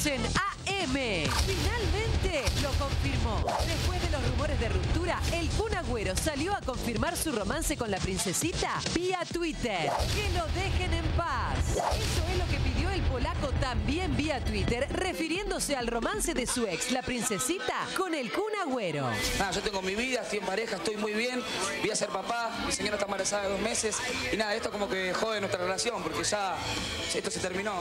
estamos en AM. Finalmente lo confirmó. Después de los rumores de ruptura, el Kun Agüero salió a confirmar su romance con la princesita vía Twitter. Que lo dejen en paz. Eso es lo que pidió el polaco también vía Twitter, refiriéndose al romance de su ex, la princesita, con el Kun Agüero. Yo tengo mi vida, estoy en pareja, estoy muy bien, voy a ser papá, mi señora está embarazada de 2 meses y nada, esto como que jode nuestra relación porque ya esto se terminó.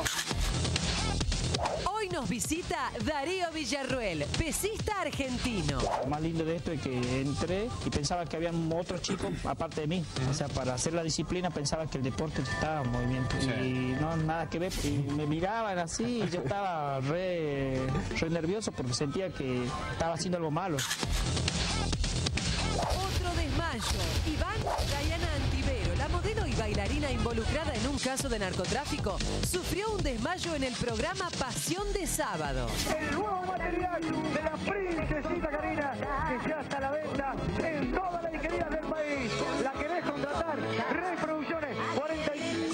Hoy nos visita Darío Villarruel, pesista argentino. Lo más lindo de esto es que entré y pensaba que habían otros chicos aparte de mí. O sea, para hacer la disciplina pensaba que el deporte estaba en movimiento. Sí. Y no, nada que ver. Y me miraban así y yo estaba re nervioso porque sentía que estaba haciendo algo malo. Otro desmayo. Iván, Dayana Antivero, la modelo y bailarina involucrada en un caso de narcotráfico, sufrió un desmayo en el programa Pasión de Sábado. El nuevo material de la princesita Karina, que ya está a la venta en todas las disquerías del país. ¿La querés contratar? Rey Producciones, 40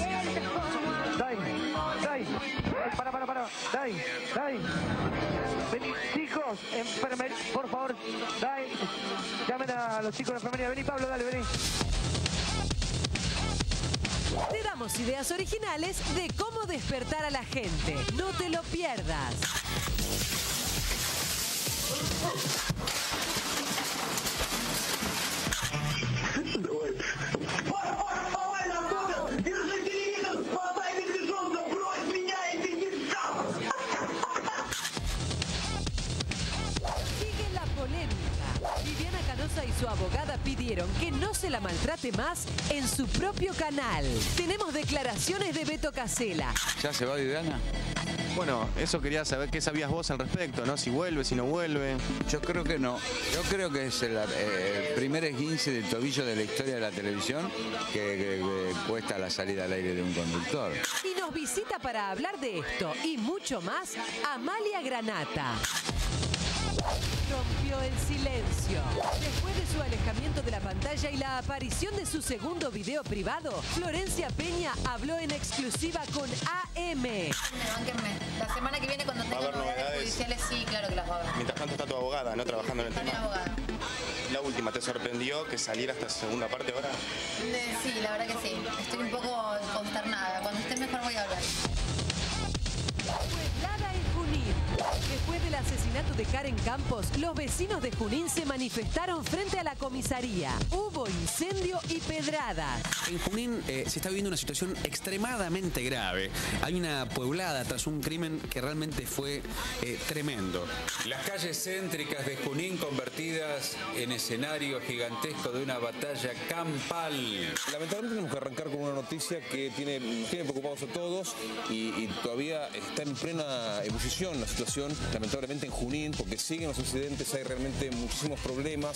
Dai. Vení, chicos, enfermería, por favor, Dai. Llamen a los chicos de la enfermería. Vení, Pablo, dale, vení. Te damos ideas originales de cómo despertar a la gente. No te lo pierdas. Sigue la polémica. Viviana Canosa y su abogada pidieron que no se la maltrate más en su propio canal. Tenemos declaraciones de Beto Casella. ¿Ya se va Viviana? Bueno, eso quería saber, ¿qué sabías vos al respecto, no? Si vuelve, si no vuelve. Yo creo que no. Yo creo que es el primer esguince del tobillo de la historia de la televisión que cuesta la salida al aire de un conductor. Y nos visita para hablar de esto y mucho más Amalia Granata. Rompió el silencio. Después de su alejamiento de la pantalla y la aparición de su segundo video privado, Florencia Peña habló en exclusiva con AM. Bánquenme. La semana que viene cuando tenga novedades judiciales, sí, claro que las va a ver. Mientras tanto está tu abogada, ¿no? Trabajando en el Está mi tema. abogada. La última, ¿te sorprendió que saliera esta segunda parte ahora? Sí, la verdad que sí. Estoy un poco consternada. Cuando esté mejor voy a hablar. Pueblada en Junín. Después del asesinato de Karen Campos, los vecinos de Junín se manifestaron frente a la comisaría. Hubo incendio y pedradas. En Junín se está viviendo una situación extremadamente grave. Hay una pueblada tras un crimen que realmente fue tremendo. Las calles céntricas de Junín convertidas en escenario gigantesco de una batalla campal. Lamentablemente tenemos que arrancar con una noticia que tiene preocupados a todos y todavía está en plena ebullición la situación, lamentablemente en Junín, porque siguen los incidentes, hay realmente muchísimos problemas.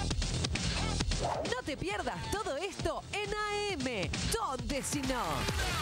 No te pierdas todo esto en AM. ¿Dónde si no?